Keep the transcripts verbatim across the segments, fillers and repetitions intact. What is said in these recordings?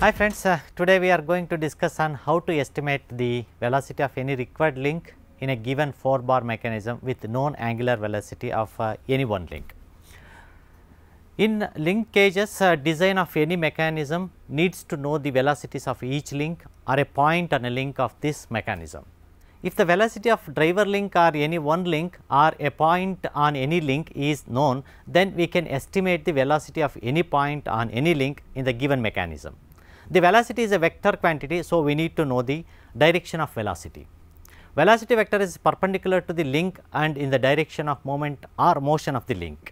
Hi friends, uh, today we are going to discuss on how to estimate the velocity of any required link in a given four bar mechanism with known angular velocity of uh, any one link. In linkages, uh, design of any mechanism needs to know the velocities of each link or a point on a link of this mechanism. If the velocity of driver link or any one link or a point on any link is known, then we can estimate the velocity of any point on any link in the given mechanism. The velocity is a vector quantity, so we need to know the direction of velocity. Velocity vector is perpendicular to the link and in the direction of moment or motion of the link.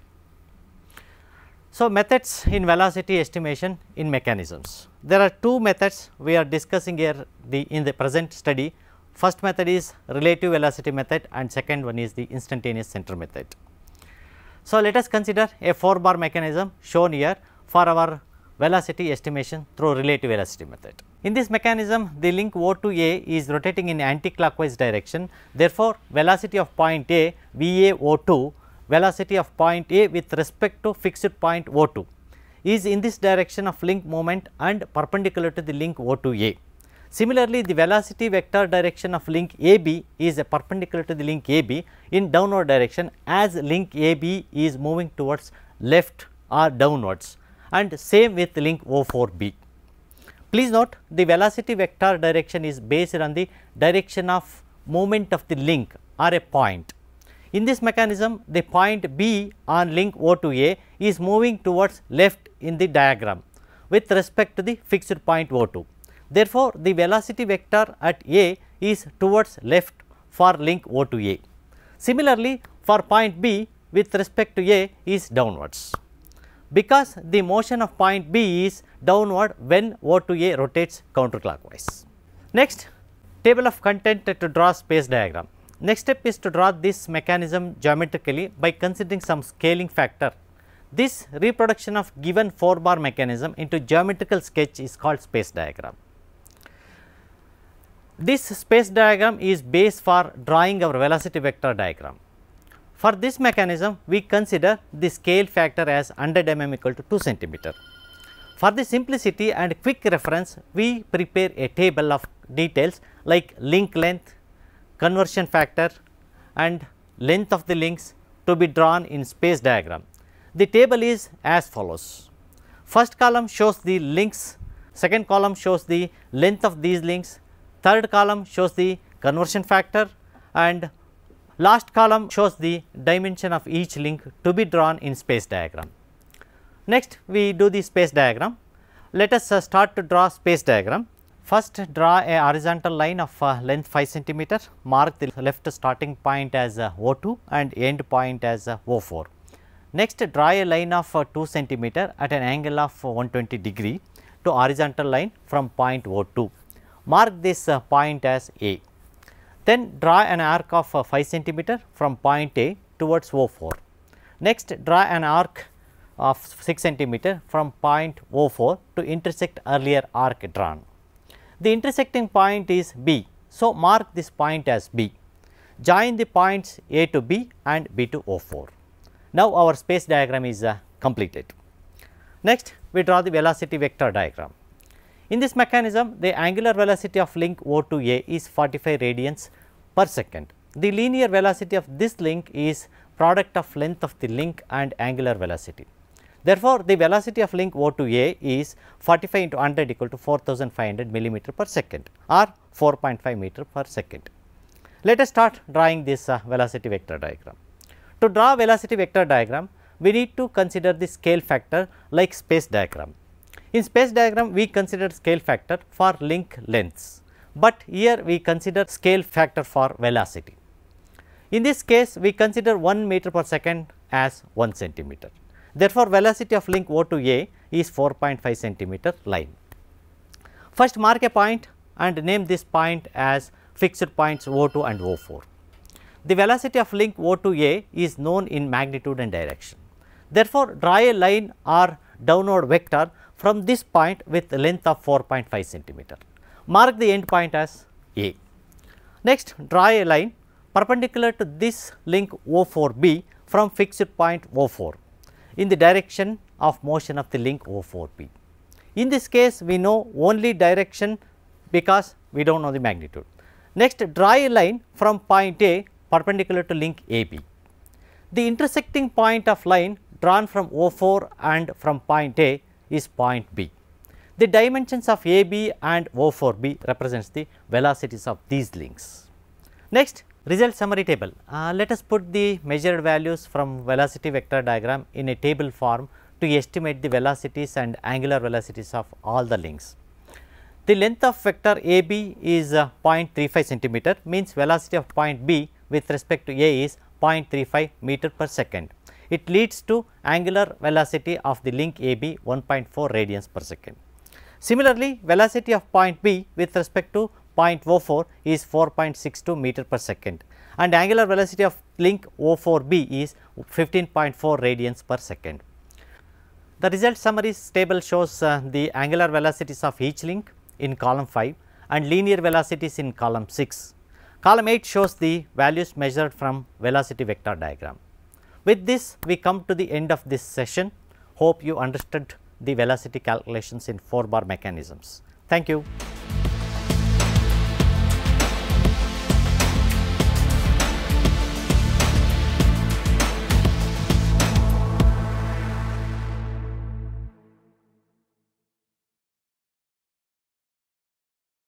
So, methods in velocity estimation in mechanisms. There are two methods we are discussing here the in the present study. First method is relative velocity method and second one is the instantaneous center method. So, let us consider a four bar mechanism shown here for our velocity estimation through relative velocity method. In this mechanism, the link O to A is rotating in anti-clockwise direction. Therefore, velocity of point A V A O two, velocity of point A with respect to fixed point O two is in this direction of link movement and perpendicular to the link O to A. Similarly, the velocity vector direction of link A B is a perpendicular to the link A B in downward direction as link A B is moving towards left or downwards, and same with link O four B. Please note, the velocity vector direction is based on the direction of movement of the link or a point. In this mechanism, the point B on link O to A is moving towards left in the diagram with respect to the fixed point O two. Therefore, the velocity vector at A is towards left for link O to A. Similarly, for point B with respect to A is downwards, because the motion of point B is downward when O to A rotates counterclockwise. Next, table of content to draw space diagram. Next step is to draw this mechanism geometrically by considering some scaling factor. This reproduction of given four bar mechanism into geometrical sketch is called space diagram. This space diagram is base for drawing our velocity vector diagram. For this mechanism, we consider the scale factor as one hundred millimeter equal to two centimeter. For the simplicity and quick reference, we prepare a table of details like link length, conversion factor and length of the links to be drawn in space diagram. The table is as follows. First column shows the links, second column shows the length of these links, third column shows the conversion factor, and last column shows the dimension of each link to be drawn in space diagram. Next, we do the space diagram. Let us uh, start to draw space diagram. First, draw a horizontal line of uh, length five centimeter, mark the left starting point as uh, O two and end point as uh, O four. Next, draw a line of uh, two centimeter at an angle of uh, one hundred twenty degree to horizontal line from point O two. Mark this uh, point as A. Then, draw an arc of uh, five centimeter from point A towards O four. Next, draw an arc of six centimeter from point O four to intersect earlier arc drawn. The intersecting point is B. So, mark this point as B. Join the points A to B and B to O four. Now, our space diagram is uh, completed. Next, we draw the velocity vector diagram. In this mechanism, the angular velocity of link O to A is forty-five radians per second. The linear velocity of this link is product of length of the link and angular velocity. Therefore, the velocity of link O to A is forty-five into one hundred equal to four thousand five hundred millimeter per second or four point five meter per second. Let us start drawing this uh, velocity vector diagram. To draw velocity vector diagram, we need to consider the scale factor like space diagram. In space diagram, we consider scale factor for link lengths, but here we consider scale factor for velocity. In this case, we consider one meter per second as one centimeter. Therefore, velocity of link O to A is four point five centimeter line. First, mark a point and name this point as fixed points O two and O four. The velocity of link O to A is known in magnitude and direction. Therefore, draw a line or downward vector from this point with a length of four point five centimeter. Mark the end point as A. Next, draw a line perpendicular to this link O four B from fixed point O four in the direction of motion of the link O four B. In this case, we know only direction because we do not know the magnitude. Next, draw a line from point A perpendicular to link A B. The intersecting point of line drawn from O four and from point A is point B. The dimensions of A B and O four B represents the velocities of these links. Next, result summary table. Uh, let us put the measured values from velocity vector diagram in a table form to estimate the velocities and angular velocities of all the links. The length of vector A B is uh, zero point three five centimeter, means velocity of point B with respect to A is zero point three five meter per second. It leads to angular velocity of the link A B one point four radians per second. Similarly, velocity of point B with respect to point O four is four point six two meter per second and angular velocity of link O four B is fifteen point four radians per second. The result summaries table shows uh, the angular velocities of each link in column five and linear velocities in column six. Column eight shows the values measured from velocity vector diagram. With this, we come to the end of this session. Hope you understood the velocity calculations in four bar mechanisms. Thank you.